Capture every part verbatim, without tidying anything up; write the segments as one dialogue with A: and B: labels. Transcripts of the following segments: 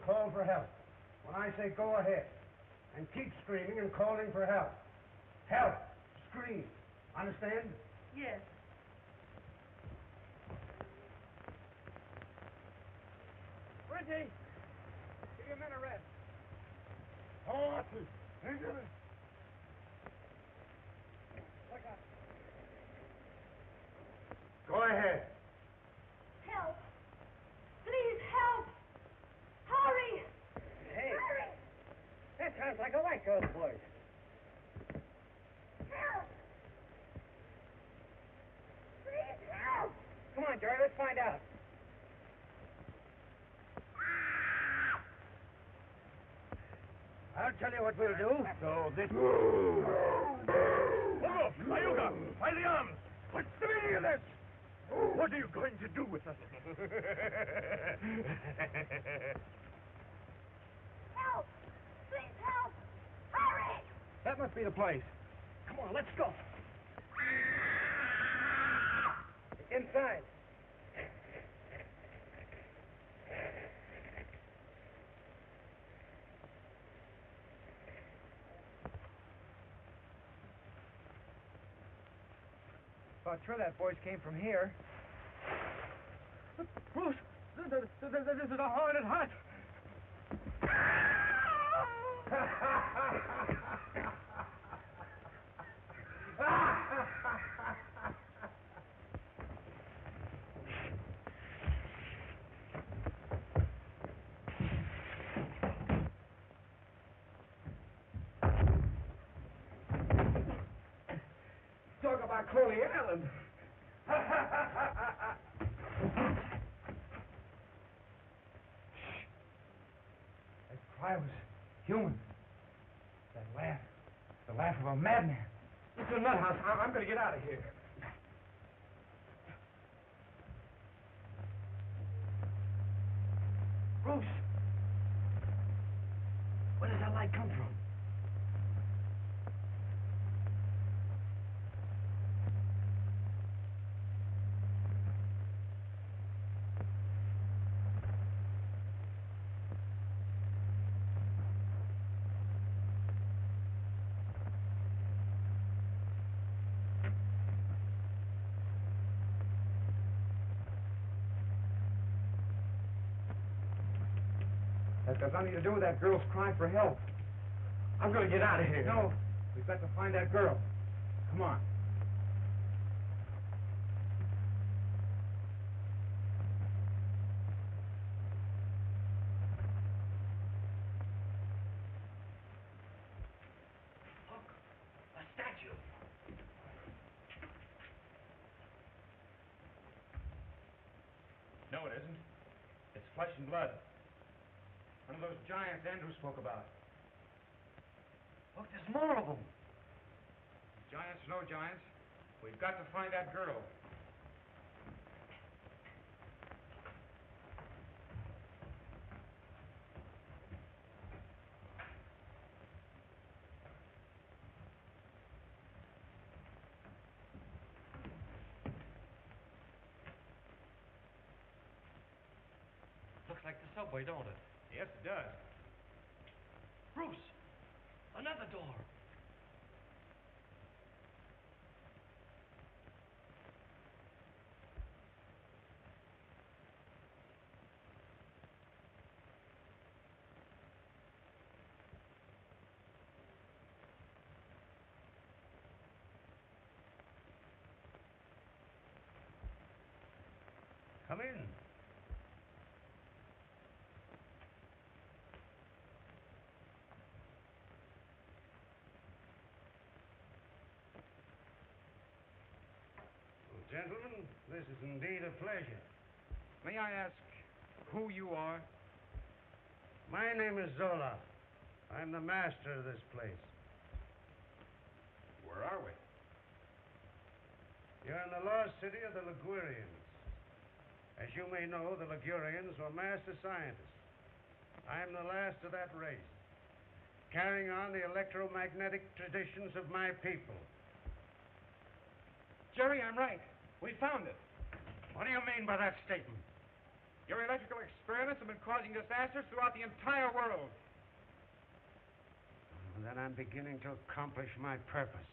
A: and call for help. When I say go ahead, and keep screaming and calling for help. Help! Scream. Understand?
B: Yes.
A: Reggie! Give your men a rest. Oh, that's it. Hey, give it. Look out. Go ahead.
B: Help! Please help! Hurry!
A: Hey. Hurry! That sounds like a white girl's voice.
B: Help! Please help!
A: Come on, Jerry, let's find out. I'll tell you what we'll do. So this...
C: Hold Mayuga! By the arms! What's the meaning of this? What are you going to do with us?
B: Help! Please help! Hurry!
A: That must be the place. Come on, let's go. Inside. Thought sure that voice came from here. Bruce, this is a haunted hut. Talk about Coney Island. That cry was human. That laugh, the laugh of a madman. It's a nut house. I- I'm going to get out of here. Bruce, where does that light come from? That has nothing to do with that girl's cry for help. I'm going to get out of here. No, we've got to find that girl. Come on. Look, a statue.
C: No, it isn't. It's flesh and blood. One of those giants Andrew spoke about.
A: Look, there's more of them.
C: Giants or no giants, we've got to find that girl.
D: Looks like the subway, don't it?
C: Yes, it does.
D: Bruce! Another door!
C: Come in. Gentlemen, this is indeed a pleasure. May I ask who you are? My name is Zola. I'm the master of this place. Where are we? You're in the lost city of the Ligurians. As you may know, the Ligurians were master scientists. I'm the last of that race, carrying on the electromagnetic traditions of my people.
D: Jerry, I'm right. We found it.
C: What do you mean by that statement?
A: Your electrical experiments have been causing disasters throughout the entire world.
C: And then I'm beginning to accomplish my purpose.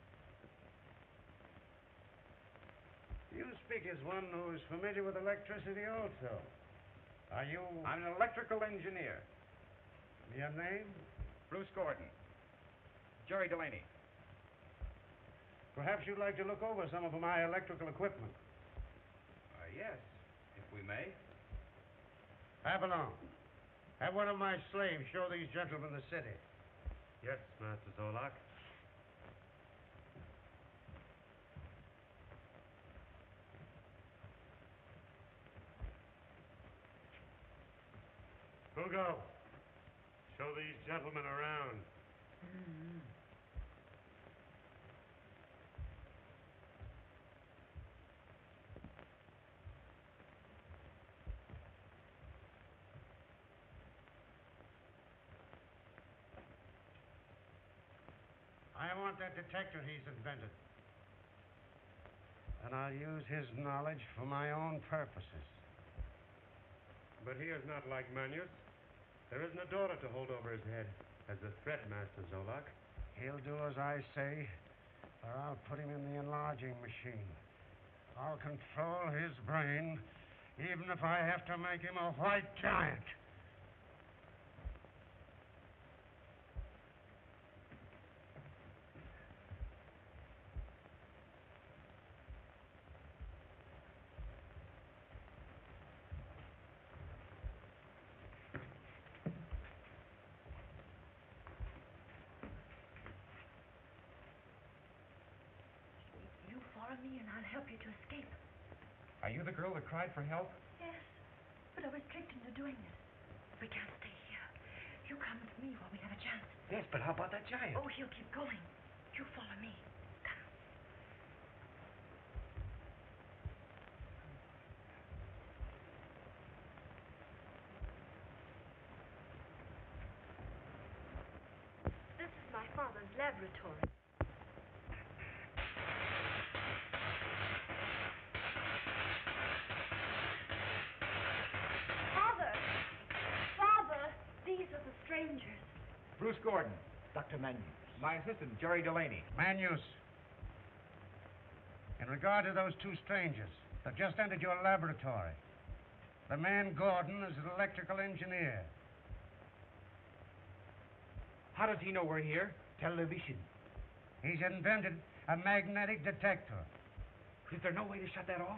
C: You speak as one who is familiar with electricity also. Are you...
A: I'm an electrical engineer.
C: Your name?
A: Bruce Gordon. Jerry Delaney.
C: Perhaps you'd like to look over some of my electrical equipment.
A: Uh, yes, if we may.
C: Have along. Have one of my slaves show these gentlemen the city.
E: Yes, Master Zolak. Hugo, show these gentlemen around.
B: Mm-hmm.
C: I want that detector he's invented. And I'll use his knowledge for my own purposes.
E: But he is not like Manius. There isn't a daughter to hold over his head as a threat, Master Zolak.
C: He'll do as I say, or I'll put him in the enlarging machine. I'll control his brain, even if I have to make him a white giant.
B: You follow me and I'll help you to escape.
A: Are you the girl that cried for help?
B: Yes, but I was tricked into doing it. We can't stay here. You come with me while we have a chance.
A: Yes, but how about that giant?
B: Oh, he'll keep going. You follow me. Come. This is my father's laboratory. Father! Father! These are the strangers.
A: Bruce Gordon. Doctor Manius. My assistant, Jerry Delaney.
C: Manius, in regard to those two strangers that just entered your laboratory, the man Gordon is an electrical engineer.
A: How does he know we're here? Television.
C: He's invented a magnetic detector.
A: Is there no way to shut that off?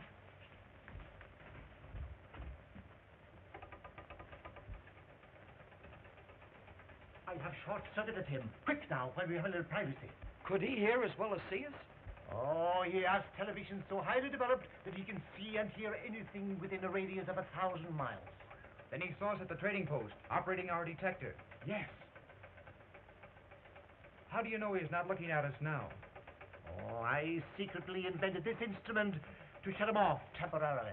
F: I have short-circuited him. Quick now, while we have a little privacy.
D: Could he hear as well as see us?
F: Oh, he has television so highly developed that he can see and hear anything within a radius of a thousand miles.
A: Then he saw us at the trading post, operating our detector.
F: Yes.
A: How do you know he's not looking at us now?
F: Oh, I secretly invented this instrument to shut him off temporarily.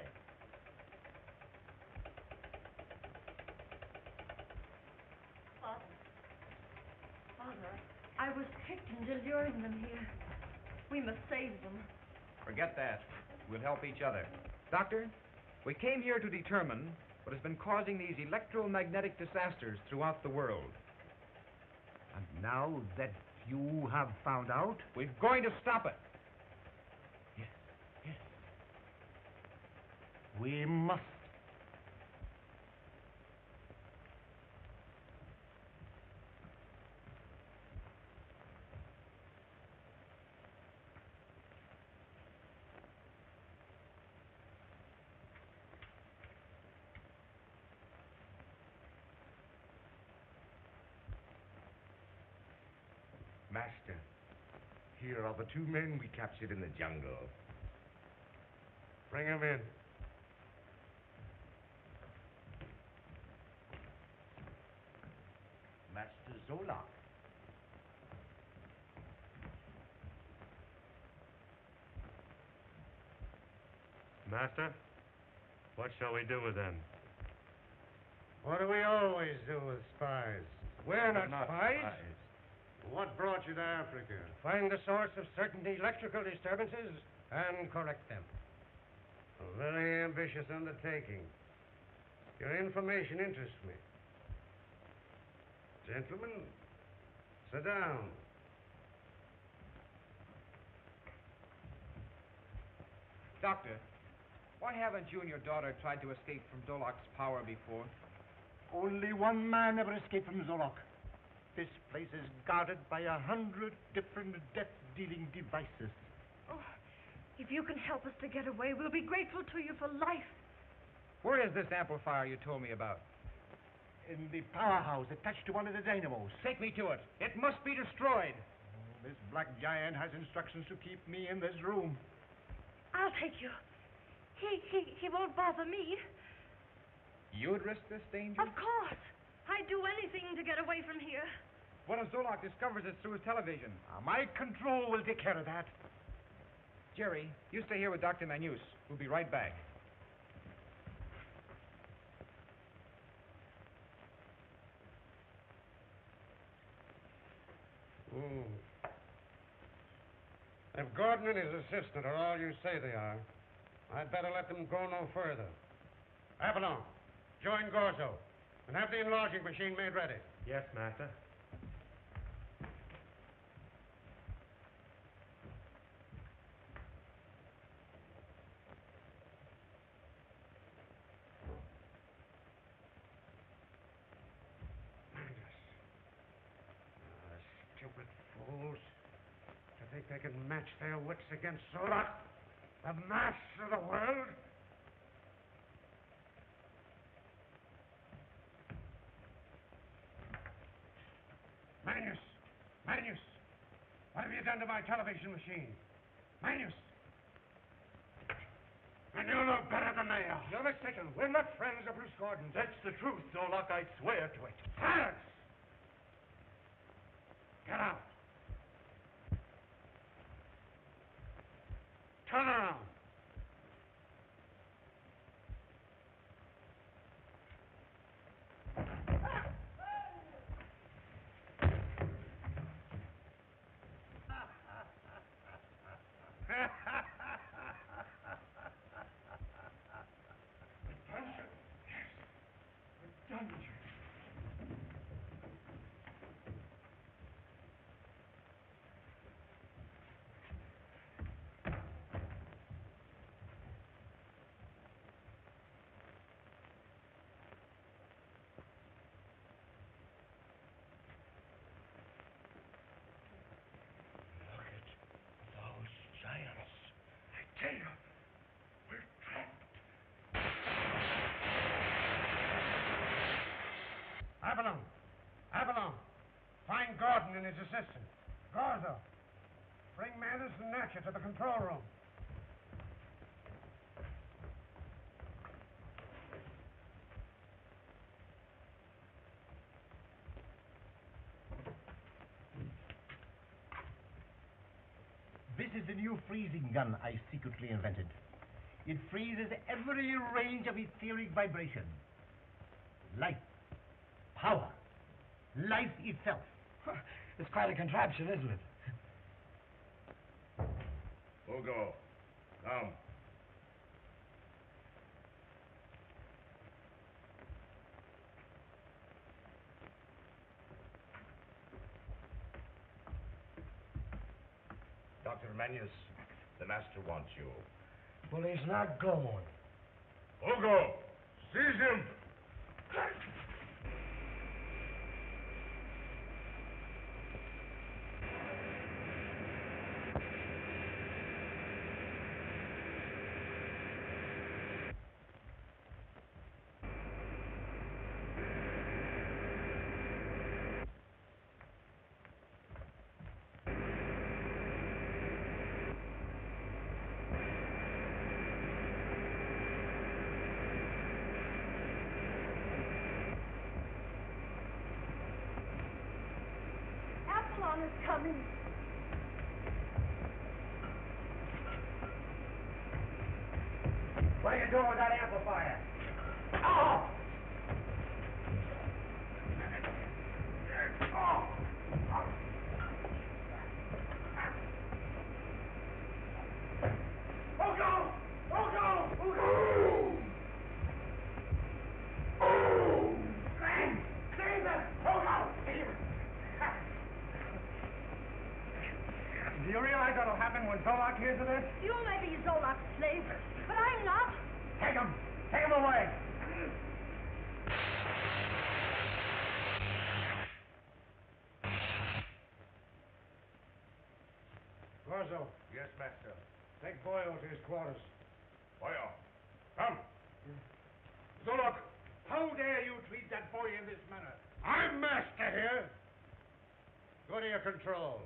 B: Father. Father, I was tricked into luring them here. We must save them.
A: Forget that. We'll help each other. Doctor, we came here to determine what has been causing these electromagnetic disasters throughout the world.
F: And now that you have found out?
A: We're going to stop it.
F: Yes, yes. We must.
E: Master, here are the two men we captured in the jungle. Bring them in.
F: Master Zolak.
E: Master, what shall we do with them?
C: What do we always do with spies? We're not,
A: not
C: spies.
A: spies.
C: What brought you to Africa?
E: Find the source of certain electrical disturbances and correct them.
C: A very ambitious undertaking. Your information interests me. Gentlemen, sit down.
A: Doctor, why haven't you and your daughter tried to escape from Dolok's power before?
F: Only one man ever escaped from Zolok. This place is guarded by a hundred different death-dealing devices.
B: Oh, if you can help us to get away, we'll be grateful to you for life.
A: Where is this amplifier you told me about?
F: In the powerhouse attached to one of the dynamos.
A: Take me to it. It must be destroyed.
F: Oh, this black giant has instructions to keep me in this room.
B: I'll take you. He, he, he won't bother me.
A: You'd risk this danger?
B: Of course. I'd do anything to get away from here.
A: What if Zolok discovers it through his television?
F: Uh, my control will take care of that.
A: Jerry, you stay here with Doctor Manus. We'll be right back.
C: Hmm. If Gordon and his assistant are all you say they are, I'd better let them go no further. Avalon, join Gorzo, and have the enlarging machine made ready.
E: Yes, Master.
C: Stupid fools. To think they can match their wits against Zolok, the master of the world? Manus! Manus! What have you done to my television machine? Manus! And you know better than they are.
F: You're mistaken. We're not friends of Bruce Gordon.
E: That's the truth, Zolok. I swear to it.
C: Silence! Get out. Turn around. Avalon! Avalon! Find Gordon and his assistant. Gorzo! Bring Manus and Natcher to the control room.
F: This is the new freezing gun I secretly invented. It freezes every range of etheric vibration. Life. Power. Life itself.
A: It's quite a contraption, isn't it?
E: Hugo, come. Doctor Manus, the master wants you.
F: Well, he's not going.
E: Hugo, seize him!
B: Avalon is coming.
A: What are you doing with that amplifier? Oh! Oh! Oh, go! Oh, go! Oh, go! realize what'll happen when Zolak hears of this?
B: You may be Zolak's slave, but I'm not.
A: Take him! Take him away!
C: Gorzo.
E: Yes, master.
C: Take Boyle to his quarters.
E: Boyo, come. Zolok, how dare you treat that boy in this manner?
C: I'm master here. Go to your control.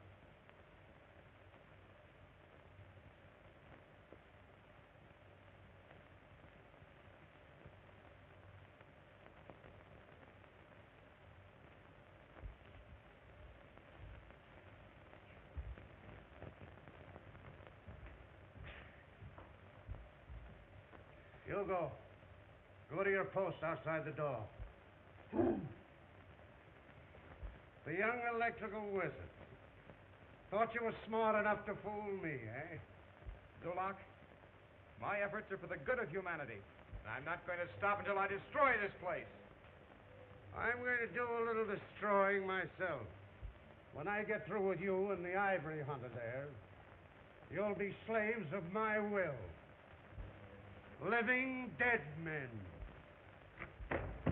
C: You go. Go to your post outside the door. The young electrical wizard. Thought you were smart enough to fool me, eh?
A: Zolak, my efforts are for the good of humanity. And I'm not going to stop until I destroy this place.
C: I'm going to do a little destroying myself. When I get through with you and the ivory hunter there, you'll be slaves of my will. Living dead men.